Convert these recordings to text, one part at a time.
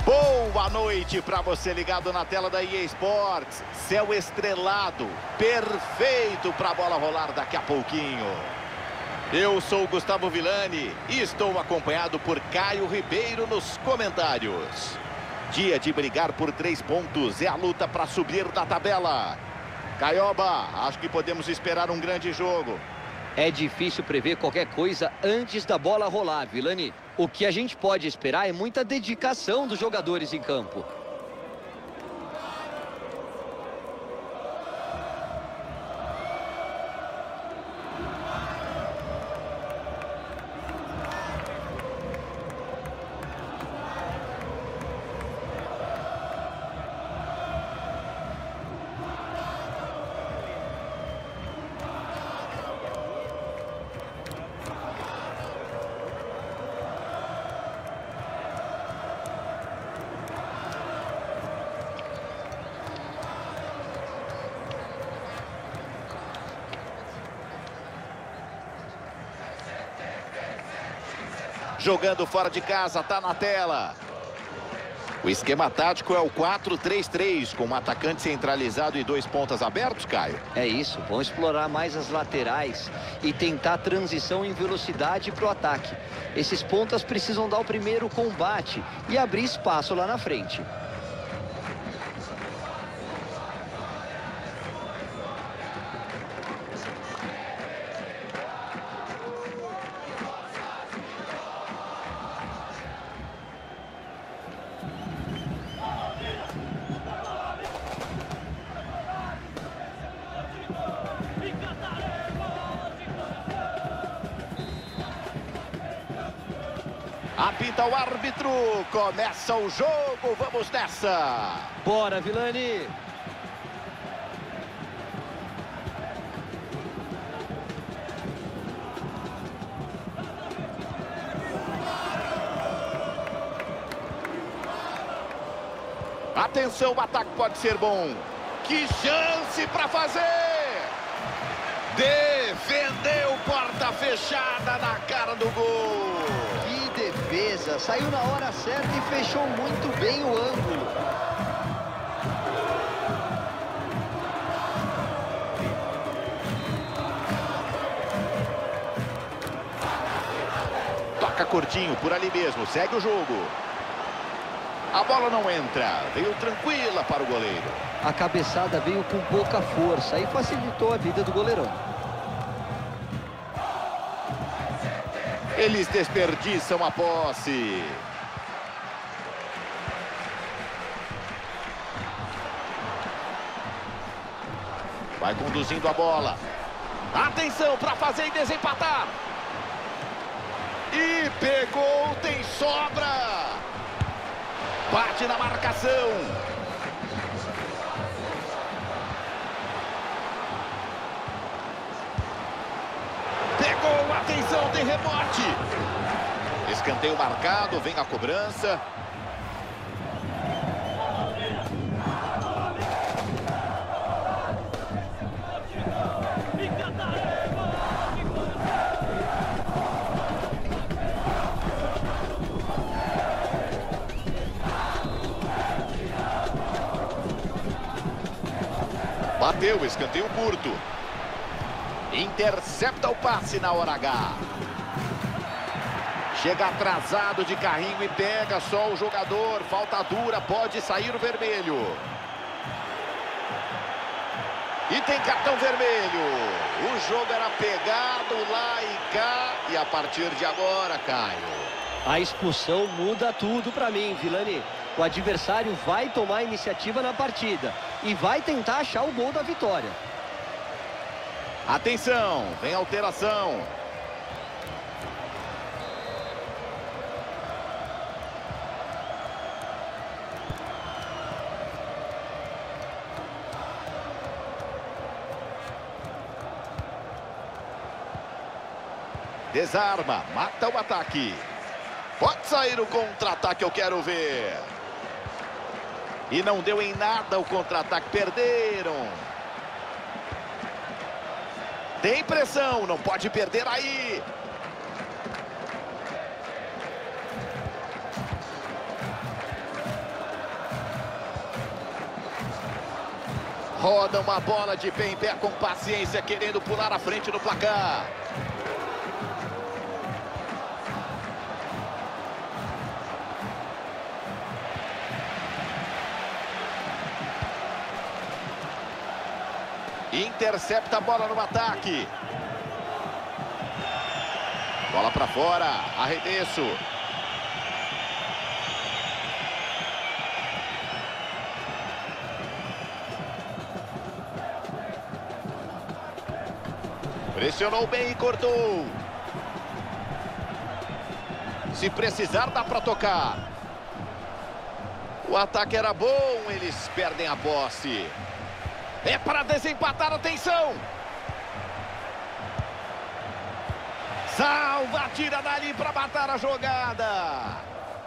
Boa noite para você ligado na tela da EA Sports. Céu estrelado, perfeito para a bola rolar daqui a pouquinho. Eu sou o Gustavo Villani e estou acompanhado por Caio Ribeiro nos comentários. Dia de brigar por 3 pontos, é a luta para subir na tabela. Caioba, acho que podemos esperar um grande jogo. É difícil prever qualquer coisa antes da bola rolar, Villani. O que a gente pode esperar é muita dedicação dos jogadores em campo. Jogando fora de casa, tá na tela. O esquema tático é o 4-3-3, com um atacante centralizado e 2 pontas abertos, Caio. É isso, vão explorar mais as laterais e tentar transição em velocidade para o ataque. Esses pontas precisam dar o primeiro combate e abrir espaço lá na frente. Apita o árbitro, começa o jogo, vamos nessa. Bora, Villani! Atenção, o ataque pode ser bom. Que chance para fazer! Defendeu, porta fechada na cara do gol. Que defesa! Saiu na hora certa e fechou muito bem o ângulo. Toca curtinho, por ali mesmo, segue o jogo. A bola não entra, veio tranquila para o goleiro. A cabeçada veio com pouca força e facilitou a vida do goleirão. Eles desperdiçam a posse. Vai conduzindo a bola. Atenção para fazer e desempatar. E pegou, tem sobra. Bate na marcação. Pegou, atenção, tem rebote. Escanteio marcado, vem a cobrança. Bateu, escanteio curto. Intercepta o passe na hora H. Chega atrasado de carrinho e pega só o jogador. Falta dura, pode sair o vermelho. E tem cartão vermelho. O jogo era pegado lá e cá. E a partir de agora, Caio, A expulsão muda tudo para mim, Villani. O adversário vai tomar a iniciativa na partida e vai tentar achar o gol da vitória. atenção, vem alteração. Desarma, mata o ataque. Pode sair o contra-ataque, eu quero ver. E não deu em nada o contra-ataque, perderam. Tem pressão, não pode perder aí. Roda uma bola de pé em pé com paciência, querendo pular à frente no placar. Intercepta a bola no ataque. Bola para fora, arremesso. Pressionou bem e cortou. Se precisar, dá para tocar. O ataque era bom, eles perdem a posse. É para desempatar, atenção. Salva, tira dali para matar a jogada.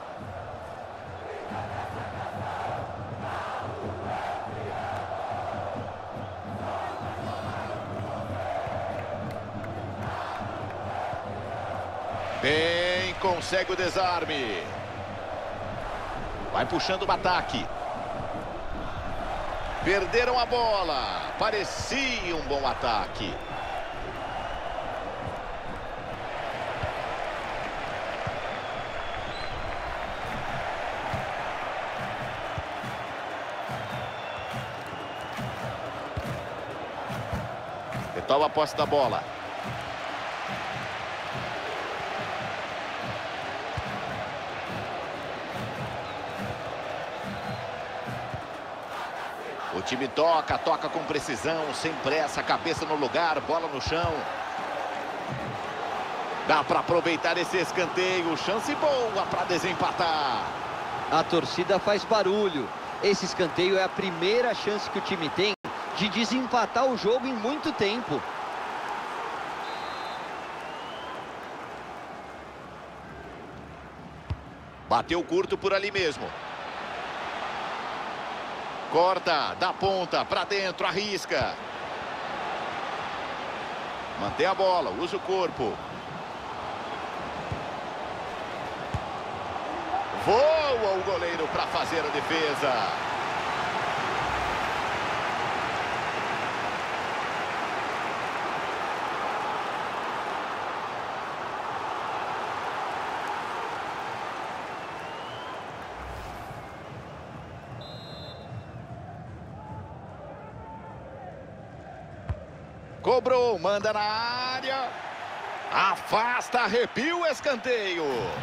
Bem, consegue o desarme. Vai puxando o ataque. Perderam a bola. Parecia um bom ataque. Retoma a posse da bola. O time toca com precisão, sem pressa, cabeça no lugar, bola no chão. Dá para aproveitar esse escanteio, chance boa para desempatar. A torcida faz barulho. Esse escanteio é a primeira chance que o time tem de desempatar o jogo em muito tempo. Bateu curto por ali mesmo. Corta, dá ponta, pra dentro, arrisca. Mantém a bola, usa o corpo. Voa o goleiro para fazer a defesa. Cobrou, manda na área. Afasta, arrepia o escanteio.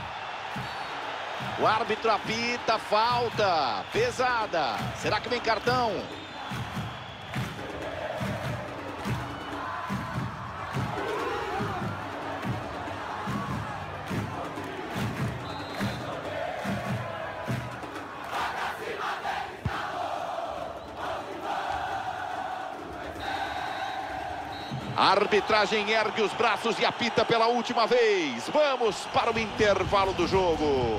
O árbitro apita, falta. Pesada. Será que vem cartão? A arbitragem ergue os braços e apita pela última vez. Vamos para o intervalo do jogo.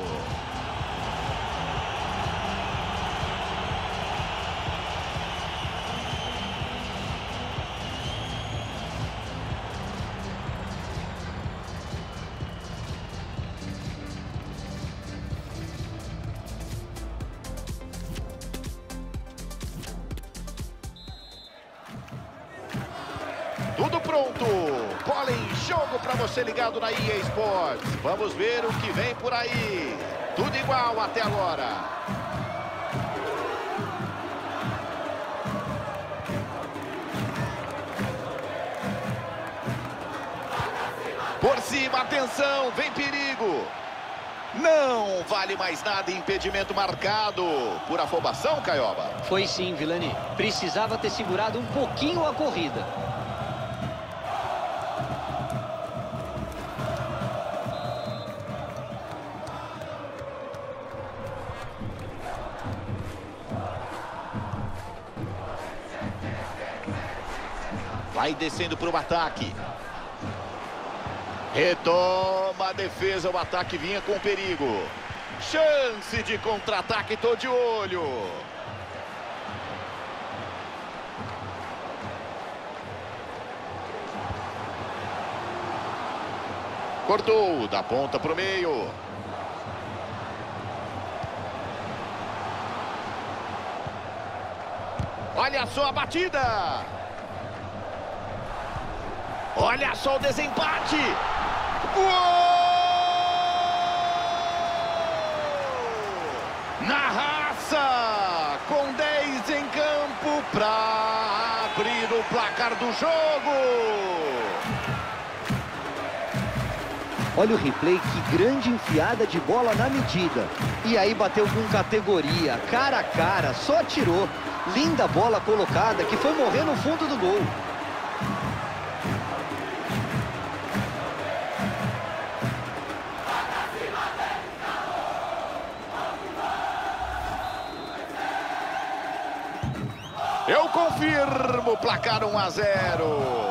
Tudo pronto, bola em jogo para você ligado na EA Sports. Vamos ver o que vem por aí. Tudo igual até agora. Por cima, atenção, vem perigo. Não vale mais nada, impedimento marcado. Por afobação, Caioba? Foi sim, Vilani. Precisava ter segurado um pouquinho a corrida. Vai descendo para o ataque. Retoma a defesa, o ataque vinha com perigo. Chance de contra-ataque, tô de olho. Cortou, da ponta para o meio. Olha só a batida. Olha só o desempate. Uou! Na raça, com 10 em campo para abrir o placar do jogo. Olha o replay, que grande enfiada de bola na medida. E aí bateu com categoria, cara a cara, só tirou. Linda bola colocada que foi morrer no fundo do gol. Eu confirmo o placar 1-0.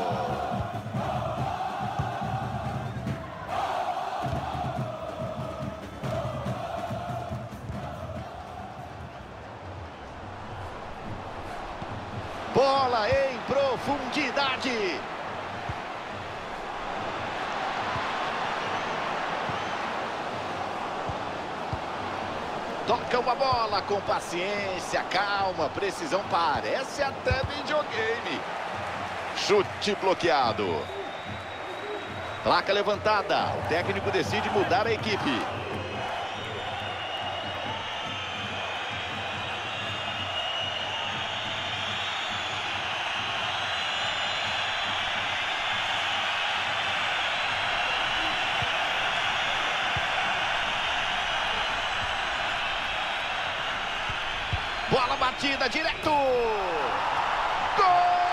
Bola em profundidade. Toca uma bola com paciência, calma, precisão, parece até videogame. Chute bloqueado. Placa levantada, o técnico decide mudar a equipe. Bola batida direto. Gol!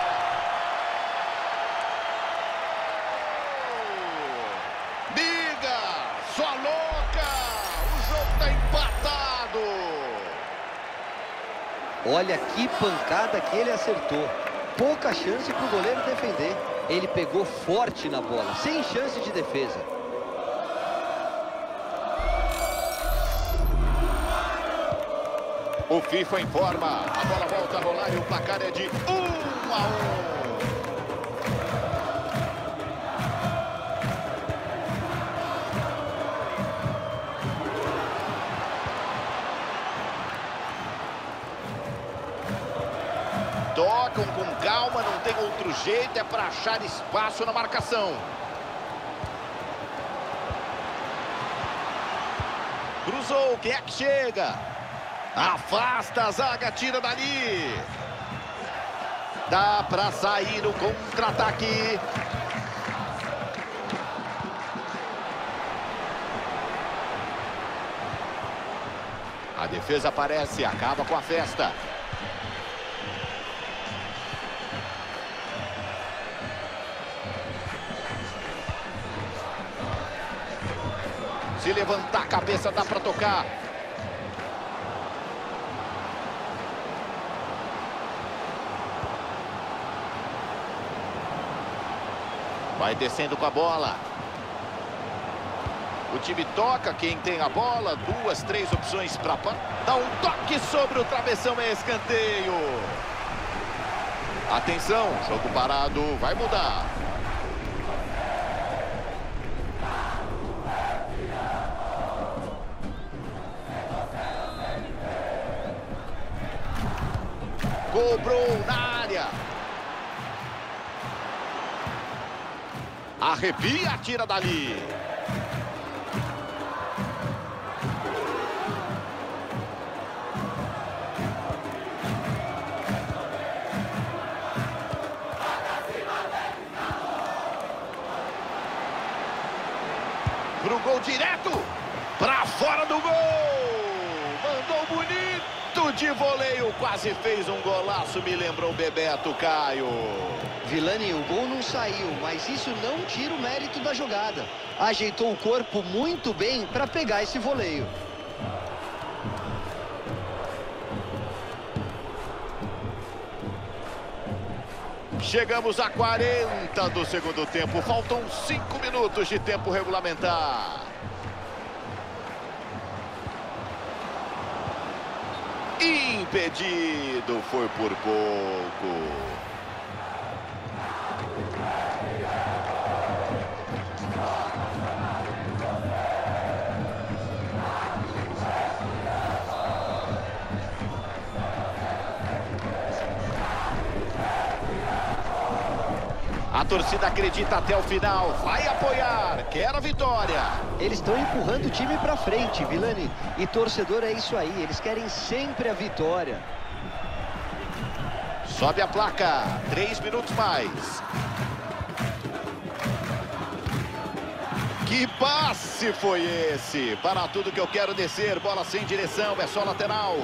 Liga, só louca. O jogo tá empatado. Olha que pancada que ele acertou. Pouca chance para o goleiro defender. Ele pegou forte na bola, sem chance de defesa. O FIFA informa, a bola volta a rolar e o placar é de 1-1. Tocam com calma, não tem outro jeito, é para achar espaço na marcação. Cruzou, quem é que chega? Afasta a zaga, tira dali. Dá para sair no contra-ataque. A defesa aparece, acaba com a festa. Se levantar a cabeça, dá para tocar. Vai descendo com a bola. O time toca, quem tem a bola, 2, 3 opções para dar um toque sobre o travessão, é escanteio. Atenção, jogo parado, vai mudar. Cobrou na área. Arrepia, tira dali. Pro gol direto. Pra fora do gol. Mandou bonito de voleio. Quase fez um golaço. Me lembrou o Bebeto, Caio. Vilani, o gol não saiu, mas isso não tira o mérito da jogada. Ajeitou o corpo muito bem para pegar esse voleio. Chegamos a 40 do segundo tempo. Faltam 5 minutos de tempo regulamentar. Impedido, foi por pouco. A torcida acredita até o final, vai apoiar, quer a vitória. Eles estão empurrando o time pra frente, Vilani. E torcedor é isso aí, eles querem sempre a vitória. Sobe a placa, 3 minutos mais. Que passe foi esse? Para tudo que eu quero descer, bola sem direção, é só lateral.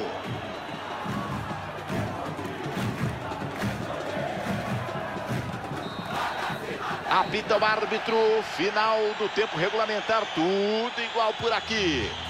Apita o árbitro, final do tempo regulamentar, tudo igual por aqui.